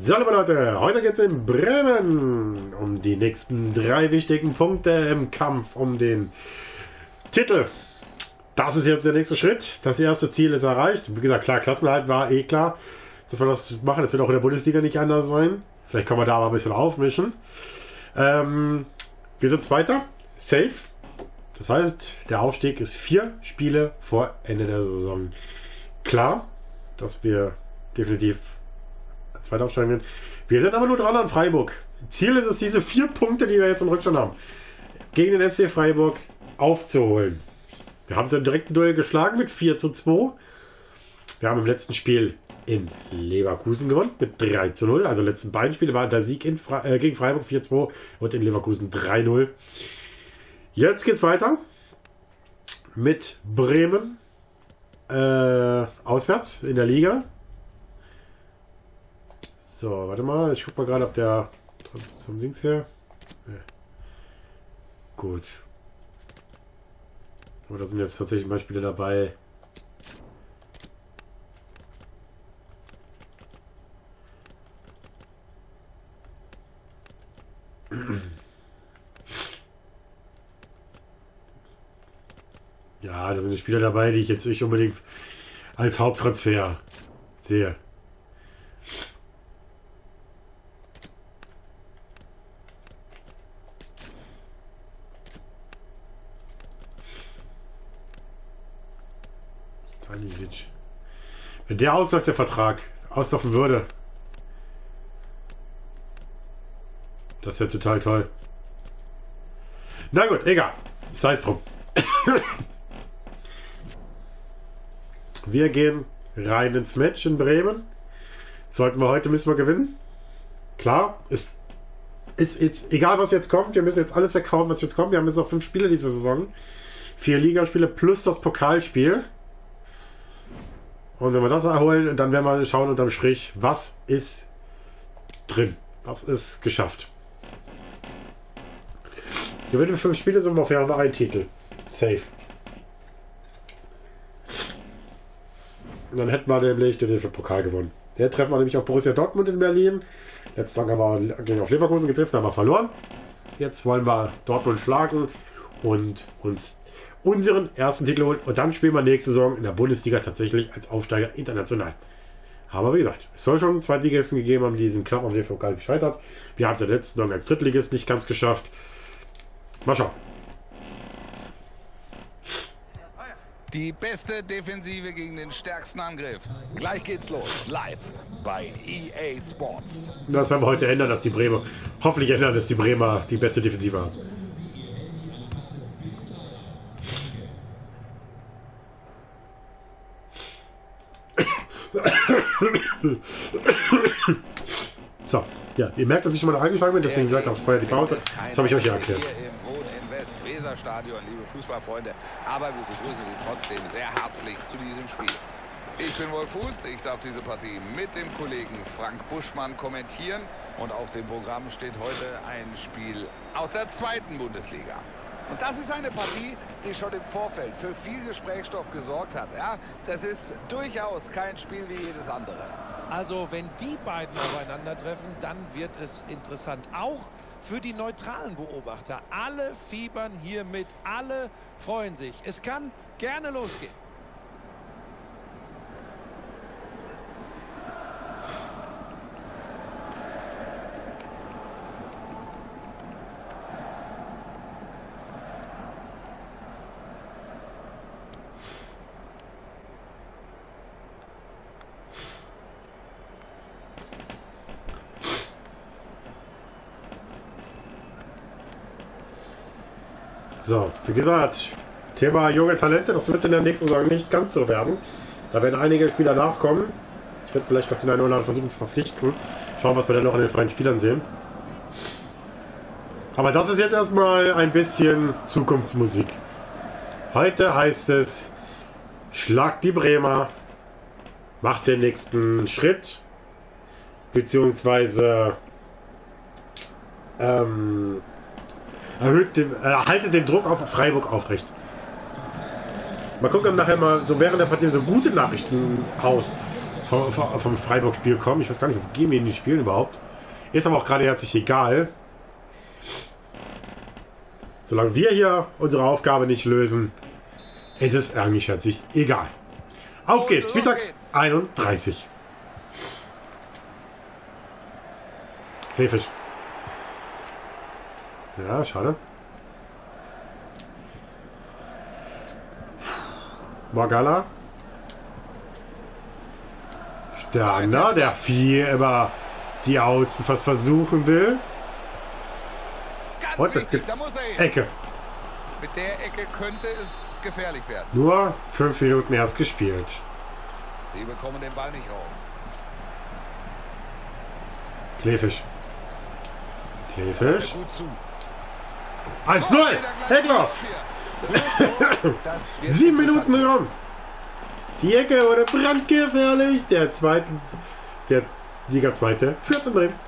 So, liebe Leute, heute geht es in Bremen um die nächsten 3 wichtigen Punkte im Kampf um den Titel. Das ist jetzt der nächste Schritt. Das erste Ziel ist erreicht. Wie gesagt, klar, Klassenerhalt war eh klar, dass wir das machen. Das wird auch in der Bundesliga nicht anders sein. Vielleicht können wir da aber ein bisschen aufmischen. Wir sind Zweiter, safe. Das heißt, der Aufstieg ist 4 Spiele vor Ende der Saison. Klar, dass wir definitiv Zweiter aufsteigen werden. Wir sind aber nur dran an Freiburg. Ziel ist es, diese 4 Punkte, die wir jetzt im Rückstand haben, gegen den SC Freiburg aufzuholen. Wir haben es im direkten Duell geschlagen mit 4:2. Wir haben im letzten Spiel in Leverkusen gewonnen mit 3:0. Also letzten beiden Spiele war der Sieg gegen Freiburg 4:2 und in Leverkusen 3:0. Jetzt geht es weiter mit Bremen auswärts in der Liga. So, warte mal, ich guck mal gerade, ob der vom Links her. Nee. Gut. Aber da sind jetzt tatsächlich Beispiele dabei. Ja, da sind die Spieler dabei, die ich jetzt nicht unbedingt als Haupttransfer sehe. Wenn der ausläuft, der Vertrag auslaufen würde, das wäre total toll. Na gut, egal. Sei es drum. Wir gehen rein ins Match in Bremen. Sollten wir heute, müssen wir gewinnen. Klar, ist egal, was jetzt kommt. Wir müssen jetzt alles weghauen, was jetzt kommt. Wir haben jetzt noch 5 Spiele diese Saison. 4 Ligaspiele plus das Pokalspiel. Und wenn wir das erholen, dann werden wir schauen unterm Strich, was ist drin. Was ist geschafft. Gewinnen wir 5 Spiele, sind wir auf jeden Fall einen Titel. Safe. Und dann hätten wir nämlich den Pokal gewonnen. Der treffen wir nämlich auf Borussia Dortmund in Berlin. Letztes Tag haben wir gegen auf Leverkusen getroffen, haben wir verloren. Jetzt wollen wir Dortmund schlagen und uns unseren ersten Titel holen. Und dann spielen wir nächste Saison in der Bundesliga tatsächlich als Aufsteiger international. Aber wie gesagt, es soll schon Zweitligisten gegeben haben, die diesen knapp am DFB-Pokal gescheitert. Wir haben es in der letzten Saison als Drittligist nicht ganz geschafft. Mal schauen. Die beste Defensive gegen den stärksten Angriff. Gleich geht's los. Live bei EA Sports. Das werden wir heute ändern, dass die Bremer, hoffentlich ändern, dass die Bremer die beste Defensive haben. So, ja, ihr merkt, dass ich schon mal eingeschlagen bin, deswegen sagt auch vorher die Pause. Das habe ich euch ja erklärt. Hier im Wohn-in-West-Weser-Stadion, liebe Fußballfreunde, aber wir begrüßen Sie trotzdem sehr herzlich zu diesem Spiel. Ich bin Wolf Fuß, ich darf diese Partie mit dem Kollegen Frank Buschmann kommentieren und auf dem Programm steht heute ein Spiel aus der 2. Bundesliga. Und das ist eine Partie, die schon im Vorfeld für viel Gesprächsstoff gesorgt hat. Ja, das ist durchaus kein Spiel wie jedes andere. Also wenn die beiden aufeinandertreffen, dann wird es interessant. Auch für die neutralen Beobachter. Alle fiebern hier mit, alle freuen sich. Es kann gerne losgehen. So, wie gesagt, Thema junge Talente, das wird in der nächsten Saison nicht ganz so werden. Da werden einige Spieler nachkommen. Ich werde vielleicht noch den einen oder anderen versuchen zu verpflichten. Schauen, was wir dann noch an den freien Spielern sehen. Aber das ist jetzt erstmal ein bisschen Zukunftsmusik. Heute heißt es, schlagt die Bremer, macht den nächsten Schritt, beziehungsweise haltet den Druck auf Freiburg aufrecht. Mal gucken nachher mal so während der Partie so gute Nachrichten aus vom Freiburg-Spiel kommen. Ich weiß gar nicht, wo gehen wir in die Spielen überhaupt. Ist aber auch gerade herzlich egal. Solange wir hier unsere Aufgabe nicht lösen, ist es eigentlich herzlich egal. Auf geht's, Spieltag 31. Kleefisch. Ja, schade. Magala. Sterner, der viel über die Außen fast versuchen will. Und es gibt Ecke. Mit der Ecke könnte es gefährlich werden. Nur 5 Minuten erst gespielt. Die bekommen den Ball nicht raus. Kleefisch. Kleefisch. Gut zu. 1-0. Heckloff. 7 Minuten rum. Die Ecke wurde brandgefährlich. Der Liga Zweite führt in Bremen.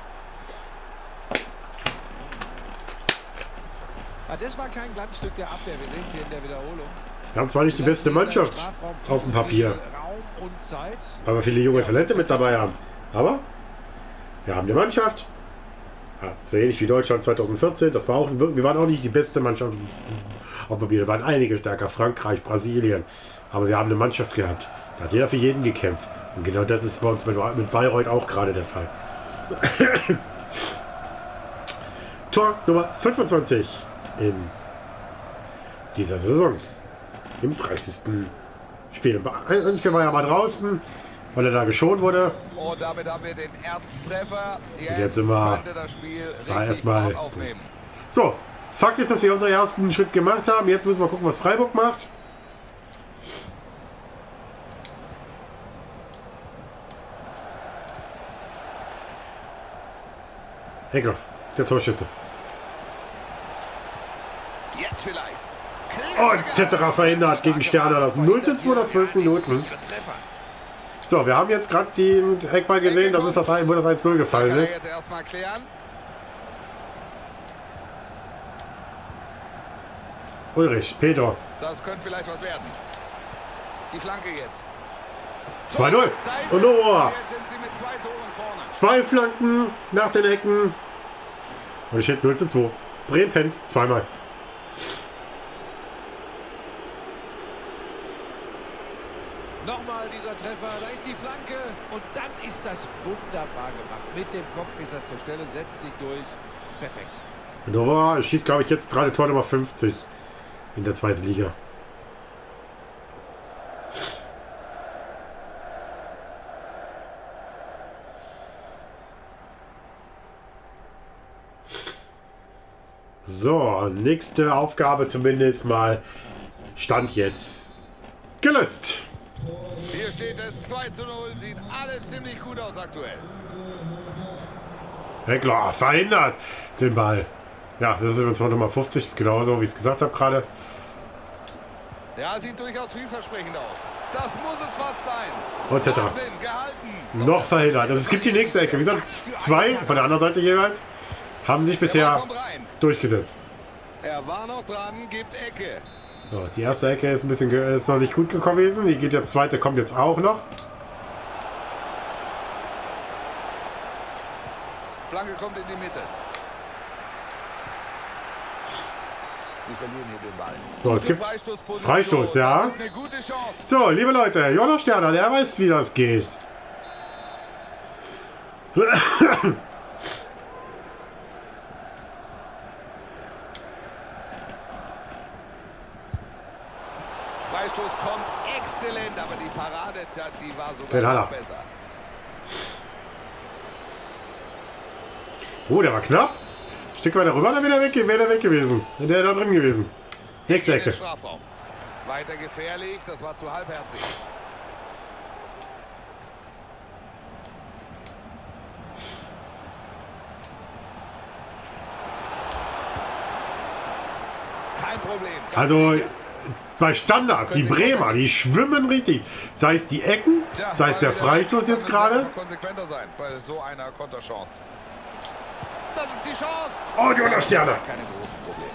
Das war kein Glanzstück der Abwehr. Wir sehen es hier in der Wiederholung. Wir haben zwar nicht die beste Mannschaft auf dem Papier, weil wir viele junge Talente mit dabei haben. Aber wir haben eine Mannschaft. Ja, so ähnlich wie Deutschland 2014. Wir waren auch nicht die beste Mannschaft auf dem Papier. Da waren einige stärker. Frankreich, Brasilien. Aber wir haben eine Mannschaft gehabt. Da hat jeder für jeden gekämpft. Und genau das ist bei uns mit Bayreuth auch gerade der Fall. Tor Nummer 25 in dieser Saison. Im 30. Spiel. Ein Spiel war ja mal draußen, weil er da geschont wurde. Und damit haben wir den ersten Treffer. Jetzt sind wir das Spiel erstmal aufnehmen. So, Fakt ist, dass wir unseren ersten Schritt gemacht haben. Jetzt müssen wir gucken, was Freiburg macht. Heckloff, der Torschütze. Jetzt vielleicht. Und Zetterer verhindert gegen Sterner das 0:2 nach 12 Minuten. So, wir haben jetzt gerade den Eckball gesehen, das ist das, wo das 1:0 gefallen ist. Jetzt erstmal klären. Ulrich, Peter. Das könnte vielleicht was werden. Die Flanke jetzt. 2:0. Und Noah. Jetzt sind sie mit 2 Toren vorne. 2 Flanken nach den Ecken. Und es steht 0:2. Bremen pennt zweimal. Nochmal dieser Treffer, da ist die Flanke und dann ist das wunderbar gemacht. Mit dem Kopf ist er zur Stelle, setzt sich durch. Perfekt. Noah schießt, glaube ich, jetzt gerade Tor Nummer 50 in der zweiten Liga. So, nächste Aufgabe zumindest mal. Stand jetzt gelöst. Hier steht es 2:0. Sieht alles ziemlich gut aus aktuell. Heckler verhindert den Ball. Ja, das ist übrigens Nummer 50, genauso wie ich es gesagt habe gerade. Ja, sieht durchaus vielversprechend aus. Das muss es fast sein. Und Zetterer. Wahnsinn, gehalten. Noch verhindert. Also es gibt die nächste Ecke. Wie gesagt, 2 von der anderen Seite jeweils haben sich bisher durchgesetzt. Er war noch dran, gibt Ecke. So, die erste Ecke ist ist noch nicht gut gekommen gewesen. Die geht jetzt, zweite kommt jetzt auch noch. Flanke kommt in die Mitte. Sie verlieren hier den Ball. So, es gibt Freistoß, ja. Das ist eine gute Chance. So, liebe Leute, Jonas Sterner, der weiß, wie das geht. Freistoß kommt exzellent, aber die Parade, die war Den sogar hat noch er. besser. Oh, der war knapp. Ein Stück weiter rüber, dann wäre der weg gewesen. Der da drin gewesen. Nächste Ecke. Strafraum. Weiter gefährlich, das war zu halbherzig. Kein Problem. Also bei Standards, die Bremer, die schwimmen richtig. Sei es die Ecken, sei es der Freistoß jetzt gerade. Konsequenter sein bei so einer Konterchance. Das ist die Chance. Oh, Jonas Sterner. Keine großen Probleme.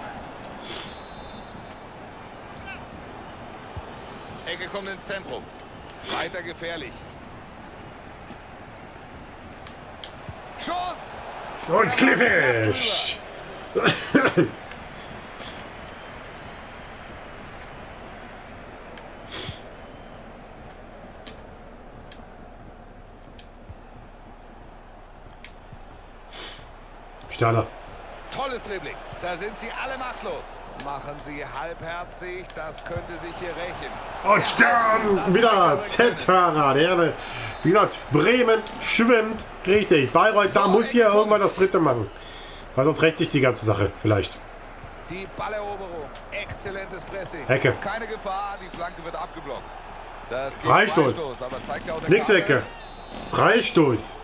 Ecke kommt ins Zentrum. Weiter gefährlich. Schuss! Und Kliffisch! Sterner. Tolles Dribbling. Da sind sie alle machtlos. Machen sie halbherzig, das könnte sich hier rächen. Und Stern! Wieder Zentrara. Der, wie gesagt, Bremen schwimmt. Richtig. Bayreuth, da muss hier irgendwann das dritte machen. Weil sonst rächt sich die ganze Sache. Vielleicht. Die Balleroberung. Exzellentes Pressing. Ecke. Keine Gefahr, die Flanke wird abgeblockt. Das gibt Freistoß. Aber zeigt ja auch der Nix Karte. Ecke. Freistoß.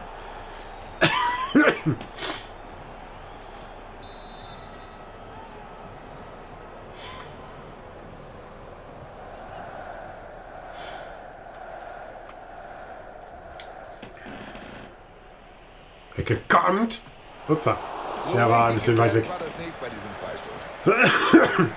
Ecke kommt. Upsa. So Der war ein richtig bisschen weit weg. gefährlich war das nicht bei diesem Freistoß.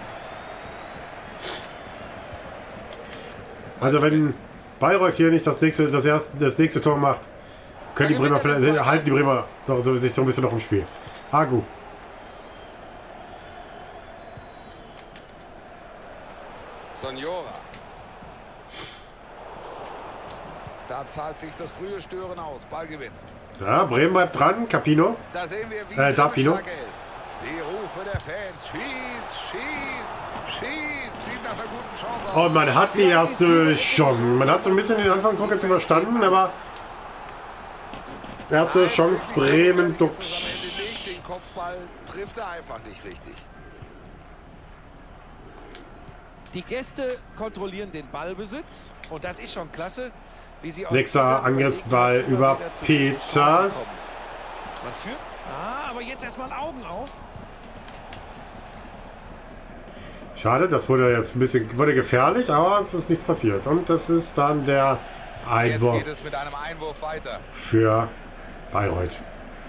Also wenn Bayreuth hier nicht das nächste Tor macht, können die Bremer vielleicht, halten die Bremer sich so ein bisschen noch im Spiel. Agu. Sonjora. Da zahlt sich das frühe Stören aus. Ballgewinn. Ja, Bremen bleibt dran. Capino. Da sehen wir, wie Dapino. stark er ist. Die Rufe der Fans. Schieß. Sieht nach einer guten Chance aus. Und man hat die erste Chance. Man hat so ein bisschen den Anfangsdruck jetzt überstanden, aber erste Chance Bremen duckt. Den Kopfball trifft er einfach nicht richtig. Die Gäste kontrollieren den Ballbesitz und das ist schon klasse, wie sie aus Nächster dieser Angriffsball Überlegenheit über immer wieder zu den Chancen Peters. kommen. Man führt. Aber jetzt erstmal Augen auf. Schade, das wurde jetzt ein bisschen gefährlich, aber es ist nichts passiert. Und das ist dann der Jetzt Einwurf geht es mit einem Einwurf weiter. für Bayreuth.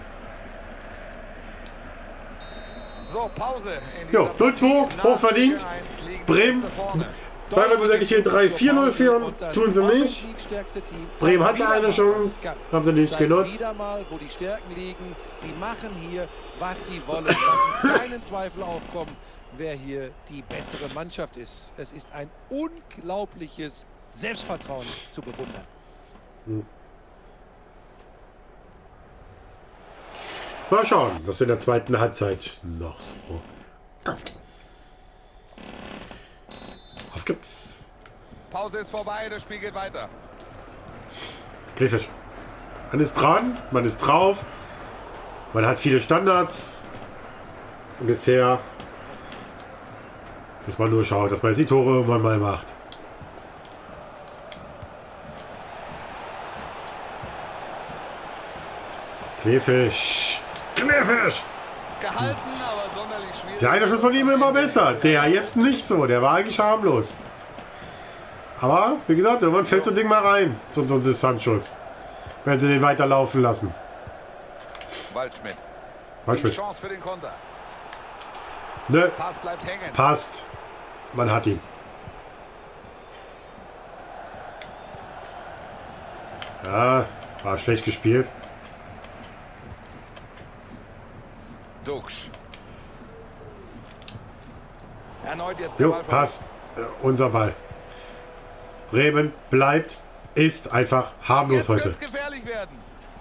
So, Pause. Jo, 0-2, hochverdient. Bremen. Bayreuth muss eigentlich hier 3-4-0 führen. Tun sie nicht. Bremen hatte eine Chance, haben sie nicht genutzt. Wieder mal, wo die Stärken liegen. Sie machen hier, was sie wollen. Lassen keinen Zweifel aufkommen, wer hier die bessere Mannschaft ist. Es ist ein unglaubliches Selbstvertrauen zu bewundern. Mal schauen, was in der zweiten Halbzeit noch so kommt. Auf geht's. Pause ist vorbei, das Spiel geht weiter. Kleefisch. Man ist dran, man ist drauf. Man hat viele Standards. Und bisher muss man nur schauen, dass man jetzt die Tore irgendwann mal macht. Kleefisch. Kleefisch. Gehalten, aber sonderlich schwierig. Der eine schon von ihm immer besser. Der jetzt nicht so. Der war eigentlich harmlos. Aber, wie gesagt, irgendwann fällt so ein Ding mal rein. So ein Distanzschuss. Wenn sie den weiterlaufen lassen. Waldschmidt. Waldschmidt. Die Chance für den Konter. Ne, Pass bleibt hängen. passt. Man hat ihn. Ja, war schlecht gespielt. Duxch. Erneut jetzt der Jo, Ball. passt. Unser Ball. Bremen bleibt, ist einfach harmlos Jetzt heute. wird's gefährlich werden.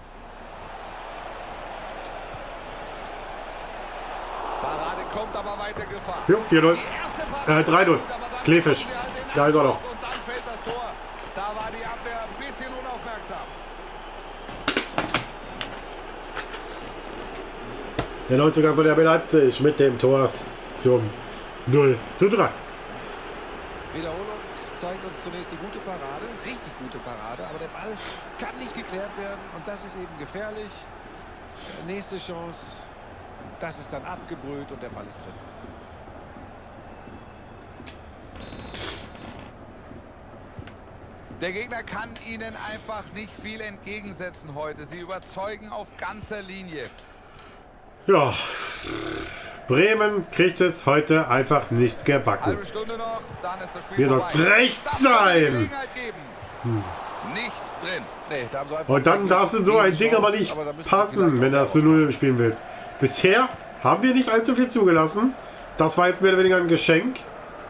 Parade kommt, aber weiter Gefahr. Jo, 4-0. Die erste Parade 3-0. aber dann Kleefisch. kommt sie halt in Da ist er noch. Abschluss und dann fällt das Tor. Da war die Abwehr ein bisschen unaufmerksam. Der Neuzugang von RB Leipzig mit dem Tor zum 0:3. Wiederholung zeigt uns zunächst die gute Parade, richtig gute Parade, aber der Ball kann nicht geklärt werden und das ist eben gefährlich. Nächste Chance, das ist dann abgebrüht und der Ball ist drin. Der Gegner kann ihnen einfach nicht viel entgegensetzen heute. Sie überzeugen auf ganzer Linie. Ja, Bremen kriegt es heute einfach nicht gebacken. Halbe Stunde noch, dann ist das Spiel Hier vorbei. soll's recht Das kann die sein. Gelegenheit geben. Nicht drin. Nee, da haben sie einfach Und dann darfst du so ein Ding aber nicht aber da müssen sie passen, vielleicht wenn du das zu 0 spielen willst. Bisher haben wir nicht allzu viel zugelassen. Das war jetzt mehr oder weniger ein Geschenk.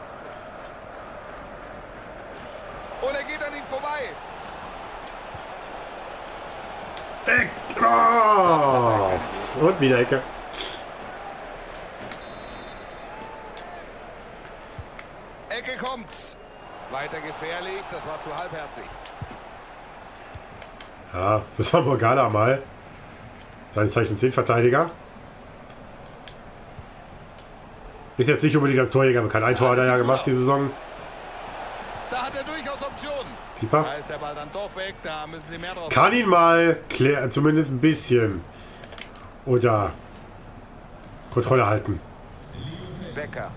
Und er geht an ihm vorbei. Oh. Und wieder Ecke. Ecke kommt. Weiter gefährlich, das war zu halbherzig. Ja, das war Morgana mal. Seines Zeichens 10 Verteidiger. Ist jetzt nicht unbedingt als Torjäger bekannt. Ein Tor hat er ja gemacht die Saison. Da hat er durchaus Optionen. Pieper. Da ist der Ball dann doch weg, da müssen sie mehr drauf. Kann ihn mal klären, zumindest ein bisschen. Oder Kontrolle halten. Becker.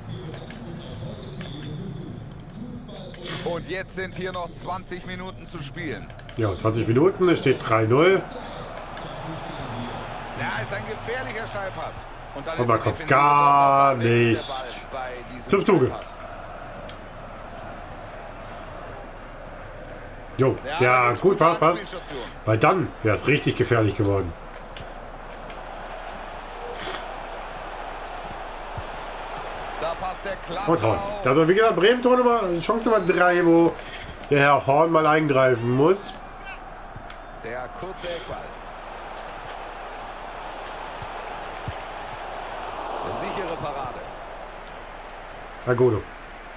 Und jetzt sind hier noch 20 Minuten zu spielen. Ja, 20 Minuten, es steht 3-0. Ja, ist ein gefährlicher Steilpass. Und dann Aber ist die kommt Defensive gar dort, dann ist nicht der Ball bei diesem zum Zuge. Steilpass. Jo, ja, ganz gut, gute passt. Anspielstation. Weil dann wäre es richtig gefährlich geworden. Da passt der Klasse Und Horn. auf. Also wie gesagt, Bremen-Tor Chance Nummer 3, wo der Herr Horn mal eingreifen muss. Der kurze Eckball. Eine sichere Parade. Agodo.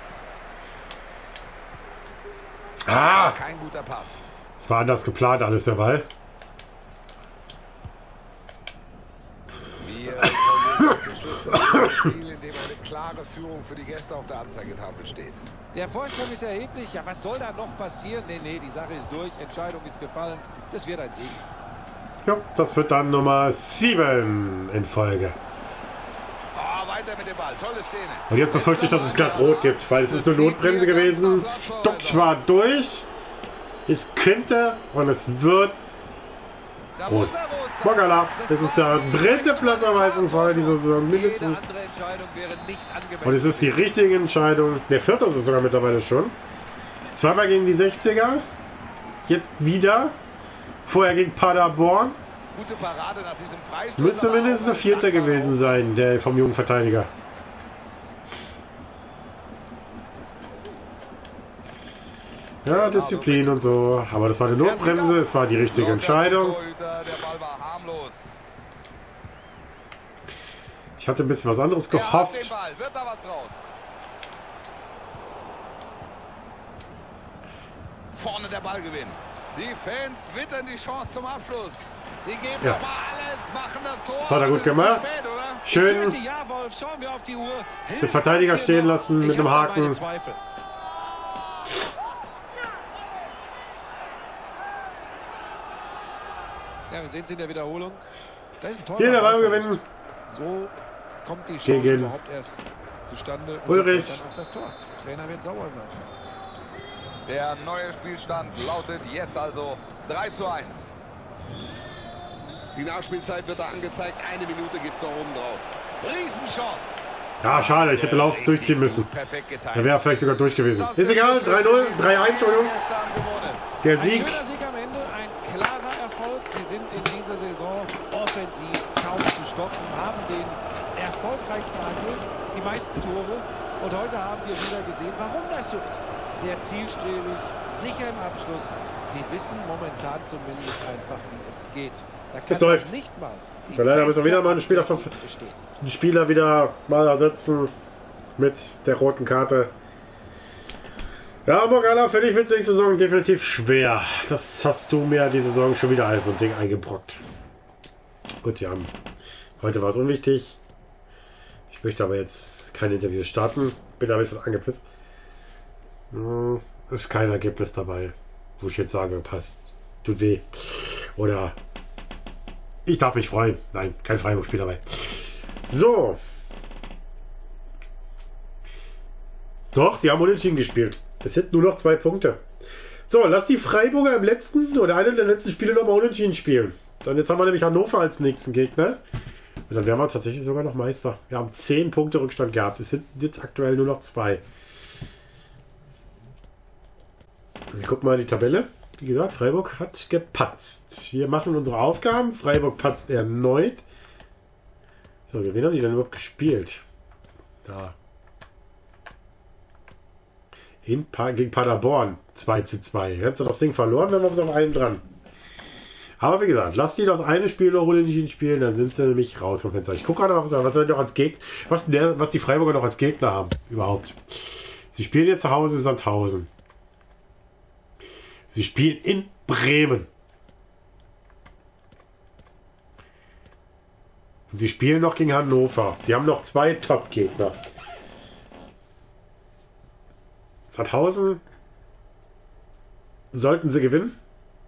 Ah! Kein guter Pass. Es war anders geplant, alles der Ball. Wir kommen zum Schluss von diesem Spiel, in dem eine klare Führung für die Gäste auf der Anzeigetafel steht. Der Vorsprung ist erheblich. Ja, was soll da noch passieren? Nee, die Sache ist durch. Entscheidung ist gefallen. Das wird ein Sieg. Ja, das wird dann Nummer 7 in Folge. Oh, weiter mit dem Ball. Tolle Szene. Und jetzt befürchte ich, dass es glatt rot gibt, weil es ist eine Notbremse gewesen. Duck war durch. Es könnte und es wird Da rot. muss er rot sein. Mogala, das ist der dritte Platzerweisung vor dieser Saison Jede mindestens. andere Entscheidung wäre nicht angemessen. Und es ist die richtige Entscheidung. Der vierte ist es sogar mittlerweile schon. Zweimal gegen die 60er. Jetzt wieder. Vorher gegen Paderborn. Gute Parade nach diesem Freistoß. Müsste aber mindestens auch der vierte ein gewesen sein, der vom jungen Verteidiger. Ja, Disziplin und so. Aber das war eine Notbremse. Es war die richtige Entscheidung. Der Ball war harmlos. Ich hatte ein bisschen was anderes Er hat den gehofft. Ball. Wird da was draus? Vorne der Ballgewinn. Die Fans wittern die Chance zum Abschluss. Sie geben Ja. nochmal alles, machen das Tor. Das hat er gut Es ist zu gemacht. spät, oder? Schön Ja, Wolf, schauen wir auf die Uhr. Hilft den Verteidiger das hier stehen noch? lassen mit Ich einem hab da meine Haken. Zweifel. Ja, wir sehen es in der Wiederholung. Da ist ein toller Hier der Ball Ballverlust. gewinnen. So kommt die Chance Gegen überhaupt erst zustande. Und Ulrich. so fällt dann auch das Tor. Der Trainer wird sauer sein. Der neue Spielstand lautet jetzt also 3:1. Die Nachspielzeit wird da angezeigt. 1 Minute gibt es noch oben drauf. Riesenchance. Ja, schade. Ich hätte Lauf durchziehen müssen. Perfekt geteilt. Da wäre vielleicht sogar durch gewesen. Ist egal. 3-0, 3-1, Entschuldigung. Der Ein Sieg. schöner Sieg am Ende, ein klarer Erfolg. Sie sind in dieser Saison offensiv kaum zu stoppen, haben den erfolgreichsten Angriff, die meisten Tore. Und heute haben wir wieder gesehen, warum das so ist. Sehr zielstrebig, sicher im Abschluss. Sie wissen momentan zumindest einfach, wie es geht. Da kann Es läuft. man nicht mal die Ja, leider müssen wir wieder mal einen Spieler bestehen. Den Spieler wieder mal ersetzen mit der roten Karte. Ja, Morgana, für dich wird die Saison definitiv schwer. Das hast du mir die Saison schon wieder als so ein Ding eingebrockt. Gut, ja. Heute war es unwichtig. Ich möchte aber jetzt kein Interview starten. Bin ein bisschen angepisst. Ist kein Ergebnis dabei, wo ich jetzt sage, passt, tut weh. Oder ich darf mich freuen. Nein, kein Freiburg-Spiel dabei. So. Doch, sie haben unentschieden gespielt. Es sind nur noch 2 Punkte. So, lass die Freiburger im letzten oder einem der letzten Spiele nochmal unentschieden spielen. Dann jetzt haben wir nämlich Hannover als nächsten Gegner. Und dann wären wir tatsächlich sogar noch Meister. Wir haben 10 Punkte Rückstand gehabt. Es sind jetzt aktuell nur noch 2. Wir gucken mal in die Tabelle. Wie gesagt, Freiburg hat gepatzt. Wir machen unsere Aufgaben. Freiburg patzt erneut. So, wen haben die denn überhaupt gespielt? Da. Gegen Paderborn 2:2. Hättest du das Ding verloren, dann waren wir auf einen dran. Aber wie gesagt, lass die das eine Spiel noch unentschieden spielen, dann sind sie nämlich raus vom Fenster. Ich gucke gerade mal, was sie noch als Gegner, was die Freiburger noch als Gegner haben. Überhaupt. Sie spielen jetzt zu Hause in Sandhausen. Sie spielen in Bremen. Und sie spielen noch gegen Hannover. Sie haben noch 2 Top-Gegner. Sandhausen sollten sie gewinnen.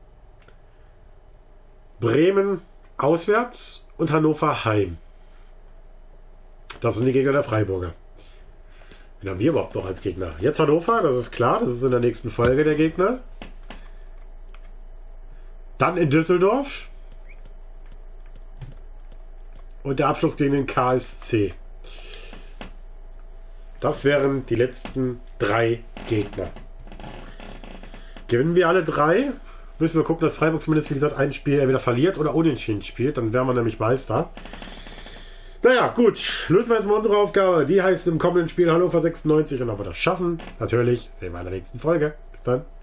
Bremen auswärts und Hannover heim. Das sind die Gegner der Freiburger. Wen haben wir überhaupt noch als Gegner? Jetzt Hannover, das ist klar. Das ist in der nächsten Folge der Gegner. Dann in Düsseldorf. Und der Abschluss gegen den KSC. Das wären die letzten 3 Gegner. Gewinnen wir alle 3, müssen wir gucken, dass Freiburg zumindest, wie gesagt, ein Spiel entweder verliert oder unentschieden spielt. Dann wären wir nämlich Meister. Naja, gut. Lösen wir jetzt mal unsere Aufgabe. Die heißt im kommenden Spiel Hannover 96. Und ob wir das schaffen, natürlich, sehen wir in der nächsten Folge. Bis dann.